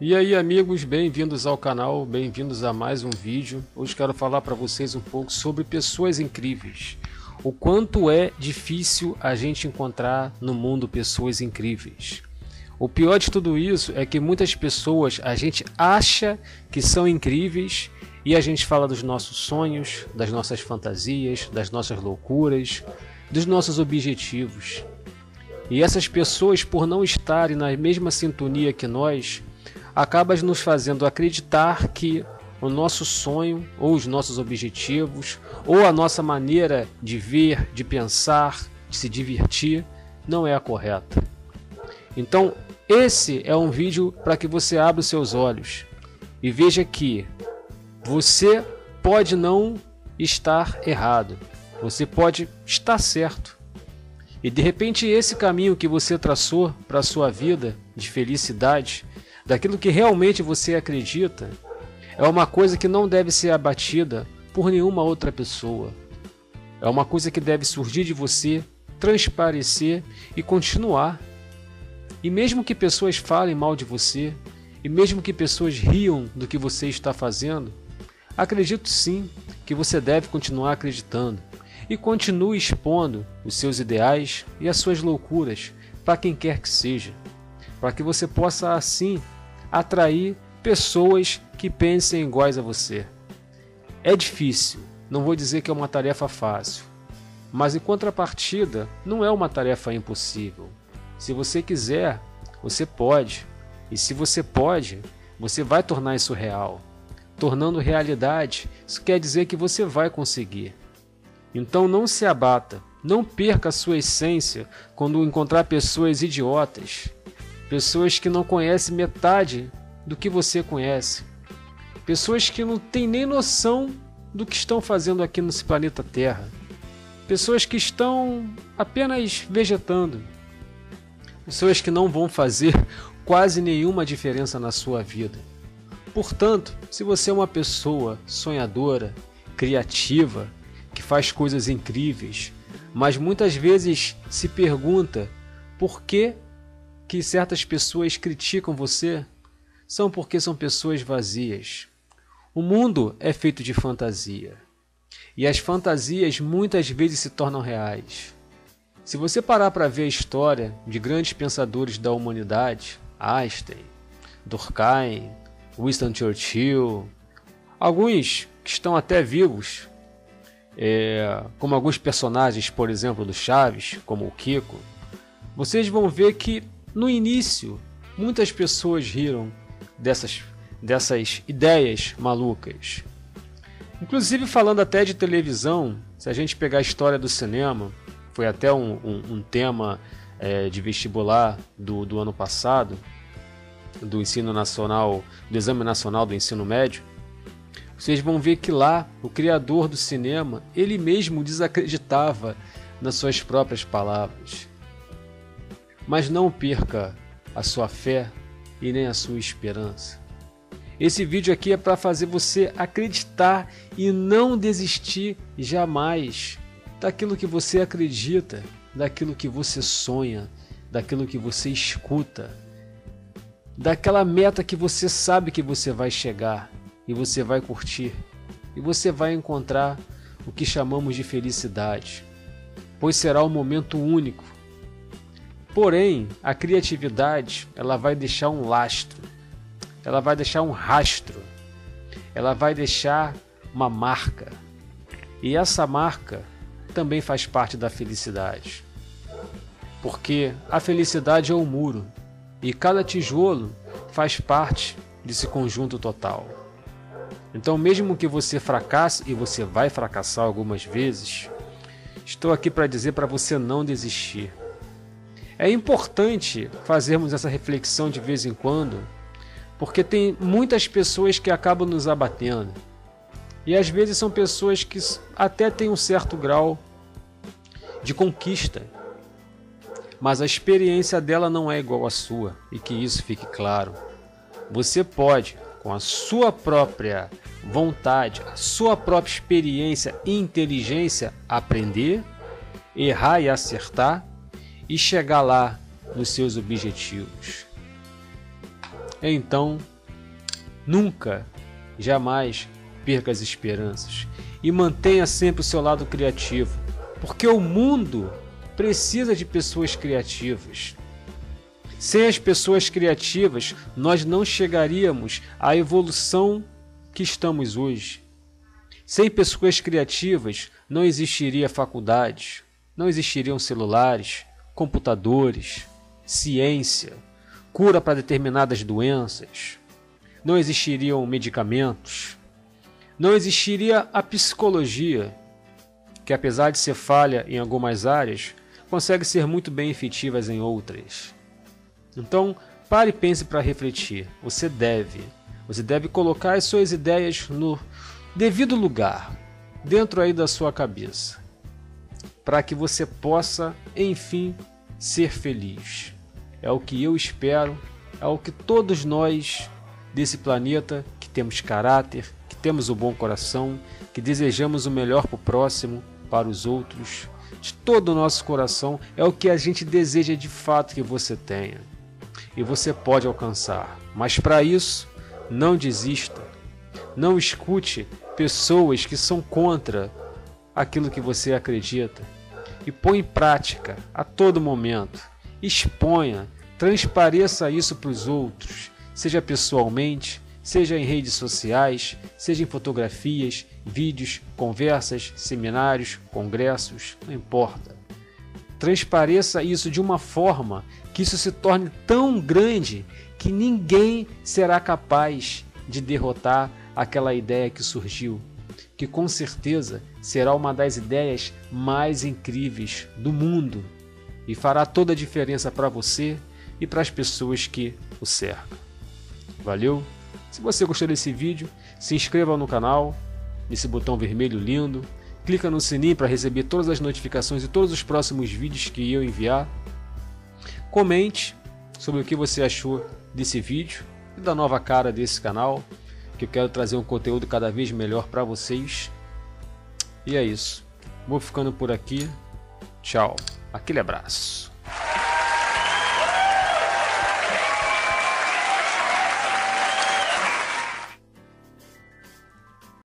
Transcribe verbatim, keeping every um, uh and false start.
E aí, amigos, bem-vindos ao canal, bem-vindos a mais um vídeo. Hoje quero falar para vocês um pouco sobre pessoas incríveis. O quanto é difícil a gente encontrar no mundo pessoas incríveis. O pior de tudo isso é que muitas pessoas a gente acha que são incríveis e a gente fala dos nossos sonhos, das nossas fantasias, das nossas loucuras, dos nossos objetivos. E essas pessoas, por não estarem na mesma sintonia que nós, acaba nos fazendo acreditar que o nosso sonho, ou os nossos objetivos, ou a nossa maneira de ver, de pensar, de se divertir, não é a correta. Então, esse é um vídeo para que você abra os seus olhos e veja que você pode não estar errado, você pode estar certo. E de repente esse caminho que você traçou para a sua vida de felicidade, daquilo que realmente você acredita, é uma coisa que não deve ser abatida por nenhuma outra pessoa. É uma coisa que deve surgir de você, transparecer e continuar. E mesmo que pessoas falem mal de você, e mesmo que pessoas riam do que você está fazendo, acredito sim que você deve continuar acreditando. E continue expondo os seus ideais e as suas loucuras para quem quer que seja, para que você possa assim atrair pessoas que pensem iguais a você. É difícil, não vou dizer que é uma tarefa fácil, mas em contrapartida não é uma tarefa impossível. Se você quiser, você pode, e se você pode, você vai tornar isso real. Tornando realidade, isso quer dizer que você vai conseguir. Então não se abata, não perca a sua essência quando encontrar pessoas idiotas, pessoas que não conhecem metade do que você conhece, pessoas que não têm nem noção do que estão fazendo aqui nesse planeta Terra, pessoas que estão apenas vegetando, pessoas que não vão fazer quase nenhuma diferença na sua vida. Portanto, se você é uma pessoa sonhadora, criativa, que faz coisas incríveis, mas muitas vezes se pergunta por que que certas pessoas criticam você, são porque são pessoas vazias. O mundo é feito de fantasia, e as fantasias muitas vezes se tornam reais. Se você parar para ver a história de grandes pensadores da humanidade, Einstein, Durkheim, Winston Churchill, alguns que estão até vivos, É, como alguns personagens, por exemplo, do Chaves, como o Kiko, vocês vão ver que no início muitas pessoas riram dessas, dessas ideias malucas. Inclusive falando até de televisão, se a gente pegar a história do cinema, foi até um, um, um tema é, de vestibular do, do ano passado, do ensino nacional, do Exame Nacional do Ensino Médio. Vocês vão ver que lá, o criador do cinema, ele mesmo desacreditava nas suas próprias palavras. Mas não perca a sua fé e nem a sua esperança. Esse vídeo aqui é para fazer você acreditar e não desistir jamais daquilo que você acredita, daquilo que você sonha, daquilo que você escuta, daquela meta que você sabe que você vai chegar. E você vai curtir, e você vai encontrar o que chamamos de felicidade, pois será um momento único. Porém, a criatividade, ela vai deixar um lastro, ela vai deixar um rastro, ela vai deixar uma marca, e essa marca também faz parte da felicidade, porque a felicidade é o muro, e cada tijolo faz parte desse conjunto total. Então, mesmo que você fracasse, e você vai fracassar algumas vezes, estou aqui para dizer para você não desistir. É importante fazermos essa reflexão de vez em quando, porque tem muitas pessoas que acabam nos abatendo. E às vezes são pessoas que até têm um certo grau de conquista, mas a experiência dela não é igual à sua, e que isso fique claro. Você pode, com a sua própria vontade, a sua própria experiência e inteligência, aprender, errar e acertar e chegar lá nos seus objetivos. Então, Nunca, jamais perca as esperanças e mantenha sempre o seu lado criativo, porque o mundo precisa de pessoas criativas. Sem as pessoas criativas, nós não chegaríamos à evolução que estamos hoje. Sem pessoas criativas, não existiria faculdades, não existiriam celulares, computadores, ciência, cura para determinadas doenças, não existiriam medicamentos, não existiria a psicologia, que apesar de ser falha em algumas áreas, consegue ser muito bem efetivas em outras. Então, pare e pense para refletir. Você deve, você deve colocar as suas ideias no devido lugar, dentro aí da sua cabeça, para que você possa, enfim, ser feliz. É o que eu espero, é o que todos nós desse planeta, que temos caráter, que temos o bom coração, que desejamos o melhor para o próximo, para os outros, de todo o nosso coração, é o que a gente deseja de fato que você tenha. E você pode alcançar. Mas para isso, não desista. Não escute pessoas que são contra aquilo que você acredita. E põe em prática a todo momento. Exponha, transpareça isso para os outros, seja pessoalmente, seja em redes sociais, seja em fotografias, vídeos, conversas, seminários, congressos, não importa. Transpareça isso de uma forma que isso se torne tão grande que ninguém será capaz de derrotar aquela ideia que surgiu, que com certeza será uma das ideias mais incríveis do mundo e fará toda a diferença para você e para as pessoas que o cercam. Valeu? Se você gostou desse vídeo, se inscreva no canal, nesse botão vermelho lindo, clica no sininho para receber todas as notificações e todos os próximos vídeos que eu enviar. Comente sobre o que você achou desse vídeo e da nova cara desse canal, que eu quero trazer um conteúdo cada vez melhor para vocês. E é isso. Vou ficando por aqui. Tchau. Aquele abraço.